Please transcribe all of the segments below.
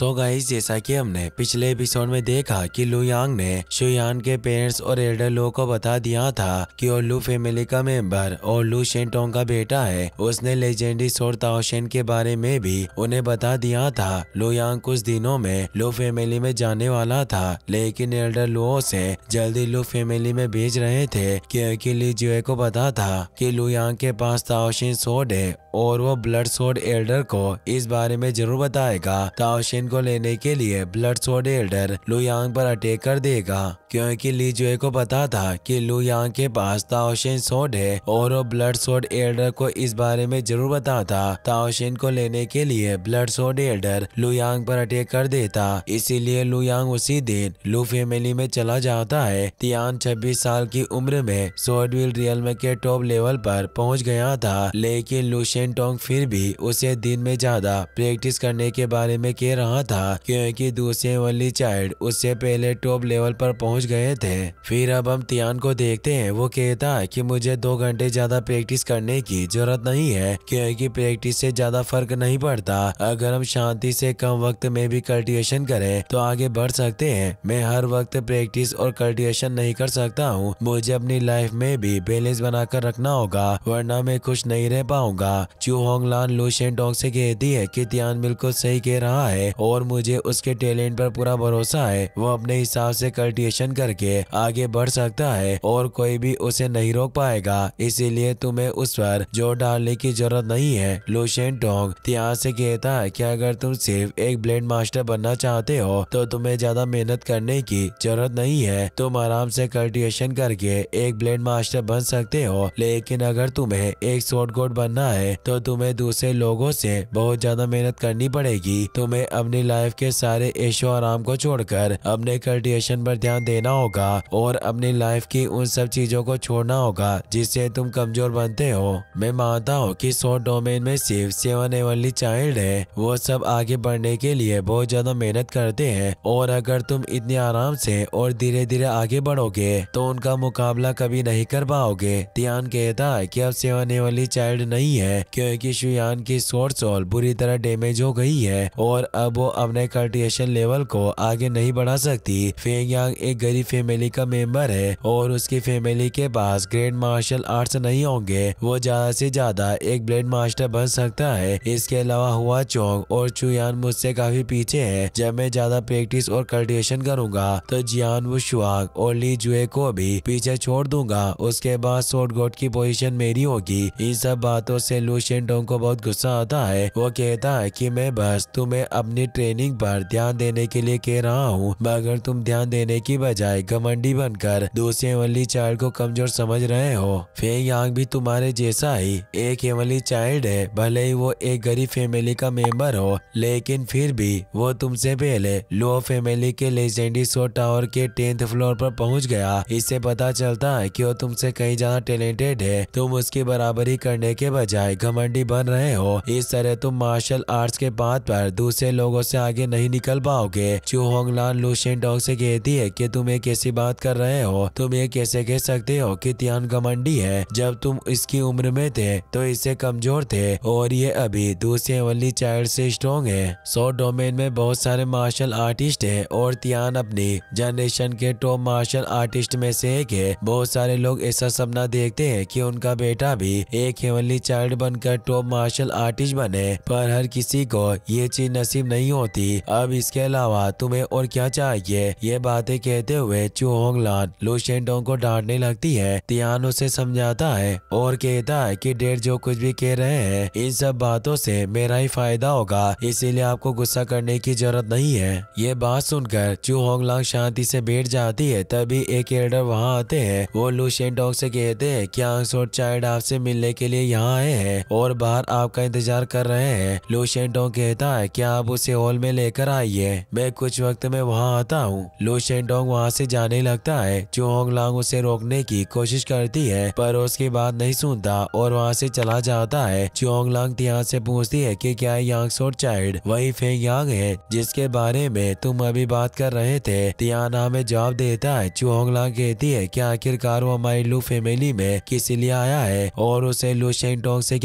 So guys, जैसा कि हमने पिछले एपिसोड में देखा कि लू यांग ने शुयान के पेरेंट्स और एल्डर लो को बता दिया था कि वो लू फैमिली का मेंबर और लू शेंटोंग का बेटा है। उसने लेजेंडरी सोर्ड ताओशेन के बारे में भी उन्हें बता दिया था। लू यांग कुछ दिनों में लू फैमिली में जाने वाला था, लेकिन एल्डर लुओ से जल्दी लू फैमिली में भेज रहे थे क्योंकि ली जुए को पता था कि लू यांग के पास ताओशेन सोर्ड है और वो ब्लड सोर्ड एल्डर को इस बारे में जरूर बताएगा। ताओशेन को लेने के लिए ब्लड सोर्ड एल्डर लू यांग पर अटैक कर देगा क्योंकि ली जुए को पता था कि लू यांग के पास ताओशेन सोर्ड है और वो ब्लड सोर्ड एल्डर को इस बारे में जरूर बताता। ताओशेन को लेने के लिए ब्लड सोर्ड एल्डर लू यांग पर अटैक कर देता, इसीलिए लू यांग उसी दिन लू फैमिली में चला जाता है। तियान 26 साल की उम्र में सोर्डविल रियल के टॉप लेवल पर पहुंच गया था, लेकिन लू शेंटोंग फिर भी उसे दिन में ज्यादा प्रैक्टिस करने के बारे में कह रहा था क्योंकि दूसरे ओनली चाइल्ड उससे पहले टॉप लेवल पर पहुंच गए थे। फिर अब हम तियान को देखते हैं। वो कहता है कि मुझे 2 घंटे ज्यादा प्रैक्टिस करने की जरूरत नहीं है क्योंकि प्रैक्टिस से ज्यादा फर्क नहीं पड़ता। अगर हम शांति से कम वक्त में भी कल्टिवेशन करें तो आगे बढ़ सकते हैं। मैं हर वक्त प्रैक्टिस और कल्टिवेशन नहीं कर सकता हूँ। मुझे अपनी लाइफ में भी बैलेंस बनाकर रखना होगा, वरना मैं खुश नहीं रह पाऊंगा। चू होंगलान लू शेंटोंग से कहती है कि तियान बिल्कुल सही कह रहा है और मुझे उसके टैलेंट पर पूरा भरोसा है। वो अपने हिसाब से कल्टिवेशन करके आगे बढ़ सकता है और कोई भी उसे नहीं रोक पाएगा, इसीलिए तुम्हें उस पर जोर डालने की जरूरत नहीं है। लू शेंटोंग तियान से कहता है कि अगर तुम सिर्फ एक ब्लेड मास्टर बनना चाहते हो तो तुम्हें ज्यादा मेहनत करने की जरूरत नहीं है। तुम आराम से कल्टिवेशन करके एक ब्लेड मास्टर बन सकते हो, लेकिन अगर तुम्हें एक स्वॉर्ड गॉड बनना है तो तुम्हें दूसरे लोगों से बहुत ज्यादा मेहनत करनी पड़ेगी। तुम्हें अपनी लाइफ के सारे ऐशो आराम को छोड़कर अपने कल्टिवेशन पर ध्यान देना होगा और अपनी लाइफ की उन सब चीजों को छोड़ना होगा जिससे तुम कमजोर बनते हो। मैं मानता हूँ कि स्वॉर्ड डोमेन में सिर्फ 7 ओनली चाइल्ड है, वो सब आगे बढ़ने के लिए बहुत ज्यादा मेहनत करते हैं और अगर तुम इतने आराम से और धीरे धीरे आगे बढ़ोगे तो उनका मुकाबला कभी नहीं कर पाओगे। तियान कहता है कि अब 7 ओनली चाइल्ड नहीं है क्योंकि शुयान की स्वॉर्ड सोल बुरी तरह डैमेज हो गई है और अब वो अपने कल्टिवेशन लेवल को आगे नहीं बढ़ा सकती। फेंग यांग एक गरीब फैमिली का मेंबर है और उसकी फैमिली के पास ग्रेट मार्शल आर्ट्स नहीं होंगे। वो ज्यादा से ज्यादा एक ब्लेड मास्टर बन सकता है। इसके अलावा हुआ चोंग और चुयान मुझसे काफी पीछे है। जब मैं ज्यादा प्रैक्टिस और कल्टिवेशन करूंगा तो जियान वो शुआंग और ली जुए को भी पीछे छोड़ दूंगा। उसके बाद स्वॉर्ड गॉड की पोजीशन मेरी होगी। इन सब बातों से लू शेंटोंग को बहुत गुस्सा आता है। वो कहता है कि मैं बस तुम्हें अपनी ट्रेनिंग पर ध्यान देने के लिए कह रहा हूँ, मगर तुम ध्यान देने की बजाय घमंडी बनकर दूसरे ओनली चाइल्ड को कमजोर समझ रहे हो। फेंग यांग भी तुम्हारे जैसा ही एक ओनली चाइल्ड है, भले ही वो एक गरीब फैमिली का मेंबर हो, लेकिन फिर भी वो तुमसे पहले लो फैमिली के लेजेंडरी सोर्ड टावर के 10th फ्लोर पर पहुंच गया। इससे पता चलता है कि वो तुमसे कहीं ज्यादा टैलेंटेड है। तुम उसकी बराबरी करने के बजाय घमंडी बन रहे हो। इस तरह तुम मार्शल आर्ट्स के पाथ पर दूसरे लोगों से आगे नहीं निकल पाओगे। चू होंगलान लू शेंटोंग से कहती है कि तुम एक कैसी बात कर रहे हो। तुम ये कैसे कह सकते हो कि तियान घमंडी है? जब तुम इसकी उम्र में थे तो इससे कमजोर थे और ये अभी दूसरे ओनली चाइल्ड से स्ट्रॉन्ग है। स्वॉर्ड डोमेन में बहुत सारे मार्शल आर्टिस्ट है और तियान अपनी जनरेशन के टॉप मार्शल आर्टिस्ट में से एक है। बहुत सारे लोग ऐसा सपना देखते हैं कि उनका बेटा भी एक ओनली चाइल्ड बनकर टॉप मार्शल आर्टिस्ट बने, पर हर किसी को ये चीज नसीब नहीं होती। अब इसके अलावा तुम्हें और क्या चाहिए? ये बातें कहते हुए चू होंगलान लू शेंटोंग को डांटने लगती है। तियान उसे समझाता है और कहता है कि डैड जो कुछ भी कह रहे हैं इन सब बातों से मेरा ही फायदा होगा, इसीलिए आपको गुस्सा करने की जरूरत नहीं है। ये बात सुनकर चू होंगलांग शांति से बैठ जाती है। तभी एक एल्डर वहाँ आते हैं। वो लू शेंटोंग से कहते हैं कि स्वॉर्ड चाइल्ड आपसे मिलने के लिए यहाँ आए हैं और बाहर आपका इंतजार कर रहे हैं। लू शेंटोंग कहता है कि आप उसे हॉल में लेकर आइए, मैं कुछ वक्त में वहाँ आता हूँ। लू शेंटोंग वहाँ से जाने लगता है। चू होंगलांग उसे रोकने की कोशिश करती है पर उसकी बात नहीं सुनता और वहाँ से चला जाता है। चू होंगलांग तियान से पूछती है कि क्या यांग स्वॉर्ड चाइल्ड वही फेंग यांग है जिसके बारे में तुम अभी बात कर रहे थे? तियान हमें जवाब देता है। चू होंगलांग कहती है कि आखिरकार वो हमारी लू फैमिली में किस लिए आया है और उसे लू शेंटोंग से क्या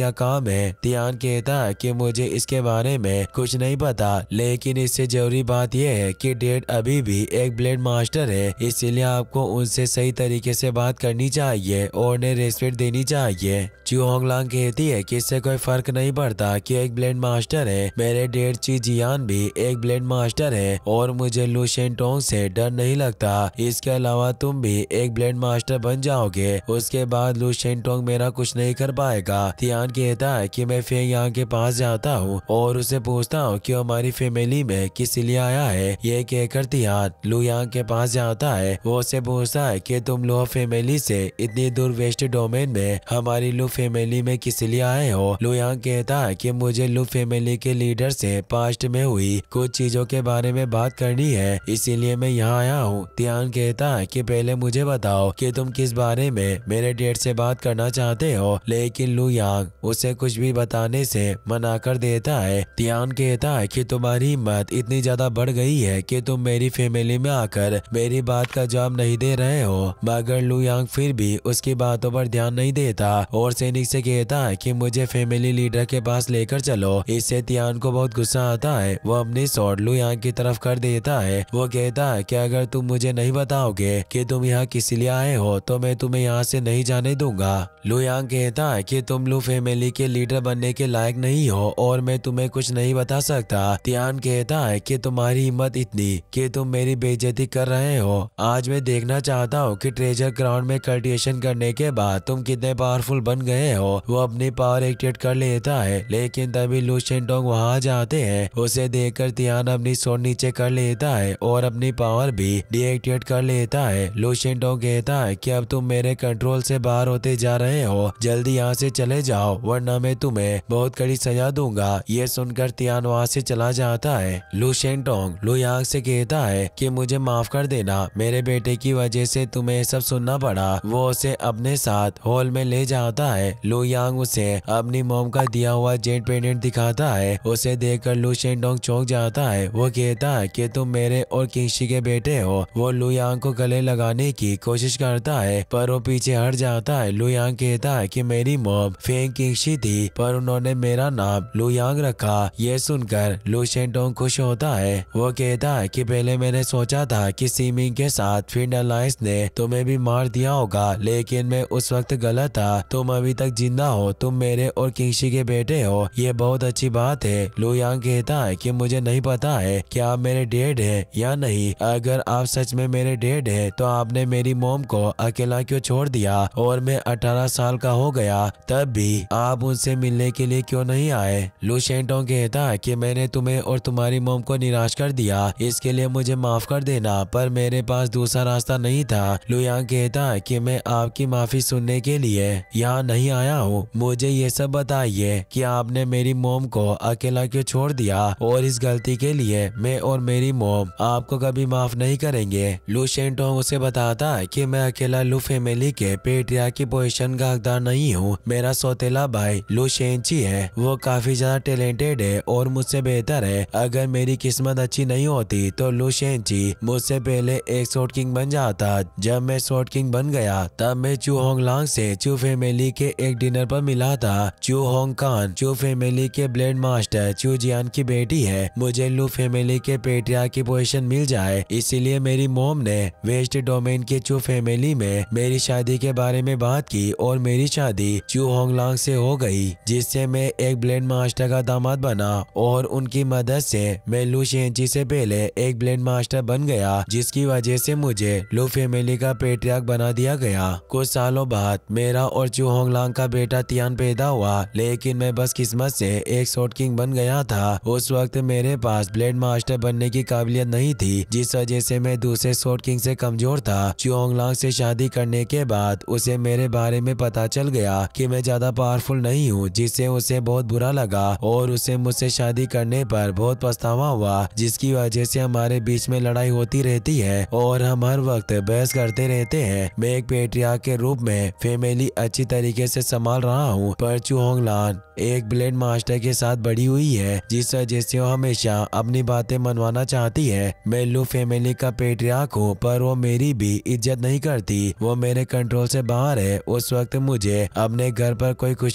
घटिया काम है। तियान कहता है कि मुझे इसके बारे में कुछ नहीं पता, लेकिन इससे जरूरी बात यह है कि डेड अभी भी एक ब्लेड मास्टर है, इसीलिए आपको उनसे सही तरीके से बात करनी चाहिए और उन्हें रेस्पेक्ट देनी चाहिए। चू होंगलांग कहती है कि इससे कोई फर्क नहीं पड़ता कि एक ब्लेड मास्टर है, मेरे डेड ची जियान भी एक ब्लेड मास्टर है और मुझे लू शेंटोंग से डर नहीं लगता। इसके अलावा तुम भी एक ब्लेड मास्टर बन जाओगे, उसके बाद लू शेंटोंग मेरा कुछ नहीं कर पाएगा। तियान कहता है कि मैं फेंग यांग के पास जाता हूँ और उसे पूछता हूँ कि हमारी फैमिली में किस लिए आया है। ये कहकर तियान लू यांग के पास जाता है। वो उसे पूछता है कि तुम लू फैमिली से इतनी दूर वेस्ट डोमेन में हमारी लू फैमिली में किस लिए आए हो। लू यांग कहता है कि मुझे लू फैमिली के लीडर से पास्ट में हुई कुछ चीजों के बारे में बात करनी है, इसीलिए मैं यहाँ आया हूँ। तियान कहता है कि पहले मुझे बताओ कि तुम किस बारे में मेरे डैड से बात करना चाहते हो, लेकिन लू यांग उसे कुछ भी बताने से मना कर देता है। तियान कहता है कि तुम्हारी हिम्मत इतनी ज्यादा बढ़ गई है कि तुम मेरी फैमिली में आकर मेरी बात का जवाब नहीं दे रहे हो, मगर लू यांग फिर भी उसकी बातों पर ध्यान नहीं देता और सैनिक से कहता है कि मुझे फैमिली लीडर के पास लेकर चलो। इससे तियान को बहुत गुस्सा आता है। वो अपनी शॉट लू यांग की तरफ कर देता है। वो कहता है कि अगर तुम मुझे नहीं बताओगे कि तुम यहाँ किस लिए आए हो तो मैं तुम्हें यहाँ से नहीं जाने दूंगा। लू यांग कहता है कि तुम लू फैमिली के लीडर बनने के लायक नहीं हो और मैं तुम्हें कुछ नहीं बता सकता। तियान कहता है कि तुम्हारी हिम्मत इतनी कि तुम मेरी बेइज्जती कर रहे हो। आज मैं देखना चाहता हूँ कि ट्रेजर ग्राउंड में कल्टिवेशन करने के बाद तुम कितने पावरफुल बन गए हो। वो अपनी पावर एक्टिवेट कर लेता है, लेकिन तभी लू शेंटोंग वहाँ आ जाते हैं। उसे देखकर तियान अपनी सोट नीचे कर लेता है और अपनी पावर भी डीएक्टिवेट कर लेता है। लू शेंटोंग कहता है कि अब तुम मेरे कंट्रोल से बाहर होते जा रहे हो, जल्दी यहाँ से चले जाओ वरना मैं तुम्हें बहुत कड़ी सजा दूंगा। ये सुनकर तियान वहाँ से चला जाता है। लू शेंटोंग लू यांग से कहता है कि मुझे माफ कर देना, मेरे बेटे की वजह से तुम्हें सब सुनना पड़ा। वो उसे अपने साथ हॉल में ले जाता है। लू यांग उसे अपनी मॉम का दिया हुआ जेट पेंडेंट दिखाता है। उसे देखकर लू शेंटोंग चौंक जाता है। वो कहता है कि तुम मेरे और किंगशी के बेटे हो। वो लू यांग को गले लगाने की कोशिश करता है पर वो पीछे हट जाता है। लू यांग कहता है कि मेरी मॉम फेंग किंगशी थी पर उन्होंने मेरा नाम लू यांग रखा। ये सुनकर लू शेंटोंग खुश होता है। वो कहता है कि पहले मैंने सोचा था कि सीमिंग के साथ फिन अलायंस ने तुम्हें भी मार दिया होगा, लेकिन मैं उस वक्त गलत था। तुम अभी तक जिंदा हो, तुम मेरे और किंगशी के बेटे हो, ये बहुत अच्छी बात है। लू यांग कहता है कि मुझे नहीं पता है कि आप मेरे डैड हैं या नहीं। अगर आप सच में मेरे डैड हैं तो आपने मेरी मॉम को अकेला क्यों छोड़ दिया और मैं 18 साल का हो गया तब भी आप उनसे मिलने के लिए क्यों नहीं आए। लू शेंटोंग कहता है कि मैंने तुम्हें और तुम्हारी मॉम को निराश कर दिया, इसके लिए मुझे माफ कर देना, पर मेरे पास दूसरा रास्ता नहीं था। लू यांग कहता है कि मैं आपकी माफी सुनने के लिए यहाँ नहीं आया हूँ। मुझे ये सब बताइए कि आपने मेरी मॉम को अकेला क्यों छोड़ दिया और इस गलती के लिए मैं और मेरी मॉम आपको कभी माफ नहीं करेंगे। लू शेंटोंग उसे बताता है कि मैं अकेला लू फैमिली के पेट्रियार्क की पोजीशन का हकदार नहीं हूँ। मेरा सौतेला भाई लू शेंची है, वो काफी ज्यादा टैलेंटेड है और मुझसे बेहतर है। अगर मेरी किस्मत अच्छी नहीं होती तो लू शेंची मुझसे पहले एक शॉर्ट किंग बन जाता। जब मैं शॉर्ट किंग बन गया तब मैं चू होंगलांग से चू फैमिली के एक डिनर पर मिला था। चू होंग कान चू फैमिली के ब्लेड मास्टर चू जियान की बेटी है। मुझे लू फैमिली के पेट्रियार्क की पोजीशन मिल जाए, इसीलिए मेरी मॉम ने वेस्ट डोमेन के चू फैमिली में मेरी शादी के बारे में बात की और मेरी शादी चू होंगलांग से हो गई, जिससे मैं एक ब्लेड मास्टर का दामाद बना और उनकी मदद से मैं लू शेंची से पहले एक ब्लेड मास्टर बन गया, जिसकी वजह से मुझे लू फैमिली का पेट्रियार्क बना दिया गया। कुछ सालों बाद मेरा और चू होंगलांग का बेटा तियान पैदा हुआ, लेकिन मैं बस किस्मत से एक शॉर्ट किंग बन गया था। उस वक्त मेरे पास ब्लेड मास्टर बनने की काबिलियत नहीं थी, जिस वजह से मैं दूसरे शॉर्ट किंग से कमजोर था। चू होंगलांग से शादी करने के बाद उसे मेरे बारे में पता चल गया कि मैं ज्यादा पावरफुल नहीं हूँ, जिससे उसे बहुत बुरा लगा और उसे मुझसे शादी करने पर बहुत पछतावा हुआ, जिसकी वजह से हमारे बीच में लड़ाई होती रहती है और हम हर वक्त बहस करते रहते हैं। मैं एक पेट्रियार्क के रूप में फैमिली अच्छी तरीके से संभाल रहा हूँ, पर चू होंगलांग एक ब्लेड मास्टर के साथ बड़ी हुई है, जिस वजह से वो हमेशा अपनी बातें मनवाना चाहती है। मैं लू फैमिली का पेट्रियार्क हूँ, पर वो मेरी भी इज्जत नहीं करती, वो मेरे कंट्रोल से बाहर है। उस वक्त मुझे अपने घर पर कोई खुशी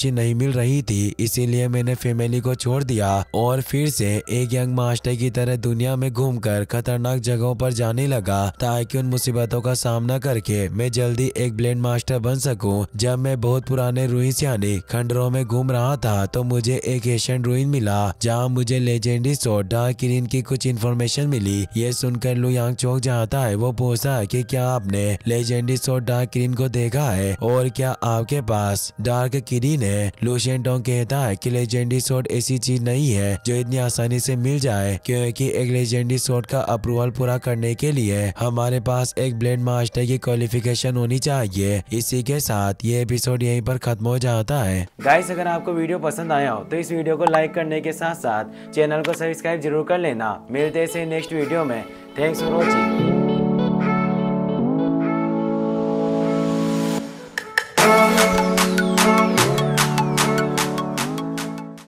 खुशी नहीं मिल रही थी, इसीलिए मैंने फैमिली को छोड़ दिया और फिर से एक यंग मास्टर की तरह दुनिया में घूमकर खतरनाक जगहों पर जाने लगा, ताकि उन मुसीबतों का सामना करके मैं जल्दी एक ब्लेंड मास्टर बन सकूं। जब मैं बहुत पुराने रुइंस यानी खंडरों में घूम रहा था तो मुझे एक एशियन रुइन मिला, जहां मुझे लेजेंडरी स्वॉर्ड डार्क किरीन की कुछ इन्फॉर्मेशन मिली। ये सुनकर लू यांग चौंक जाता है। वो पूछता है कि क्या आपने लेजेंडरी स्वॉर्ड डार्क किरीन को देखा है और क्या आपके पास डार्क किरीन है। लू शेंटोंग कहता है कि लेजेंडरी स्वॉर्ड ऐसी चीज नहीं है जो इतनी आसानी से मिल जाए, क्योंकि एक लेजेंडरी स्वॉर्ड का अप्रूवल पूरा करने के लिए हमारे पास एक ब्लेंड मास्टर की क्वालिफिकेशन होनी चाहिए। इसी के साथ ये एपिसोड यहीं पर खत्म हो जाता है। गाइस, अगर आपको वीडियो पसंद आया हो तो इस वीडियो को लाइक करने के साथ साथ चैनल को सब्सक्राइब जरूर कर लेना। मिलते हैं नेक्स्ट वीडियो में। Thanks for watching.